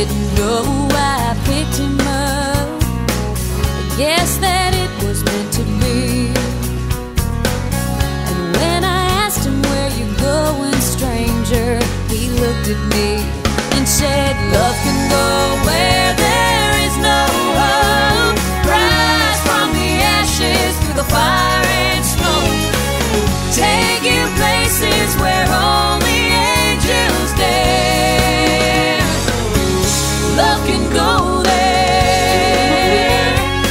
didn't know why I picked him up. I guess that it was meant to be. And when I asked him, where you going, stranger, he looked at me and said, love can go where there is no hope. Rise from the ashes through the fire and smoke. Take you places where only angels dare. Love can go there.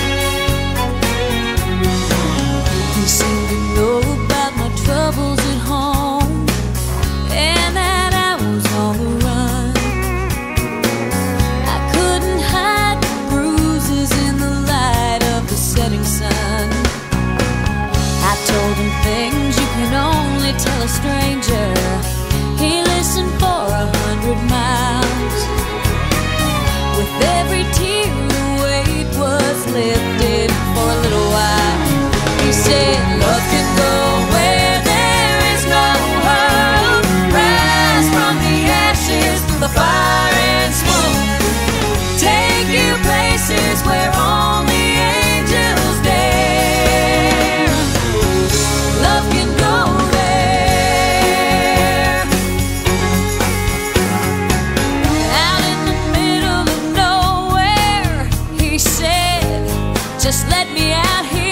He seemed to know about my troubles at home, and that I was on the run. I couldn't hide the bruises in the light of the setting sun. I told him things you can only tell a stranger. He listened for 100 miles. With every tear, the weight was lifted for a little while. He said, love can go where there is no hope. Rise from the ashes through the fire and smoke. Take you places where only angels dare. Love can go there. Out in the middle of nowhere, he said, just let me out here.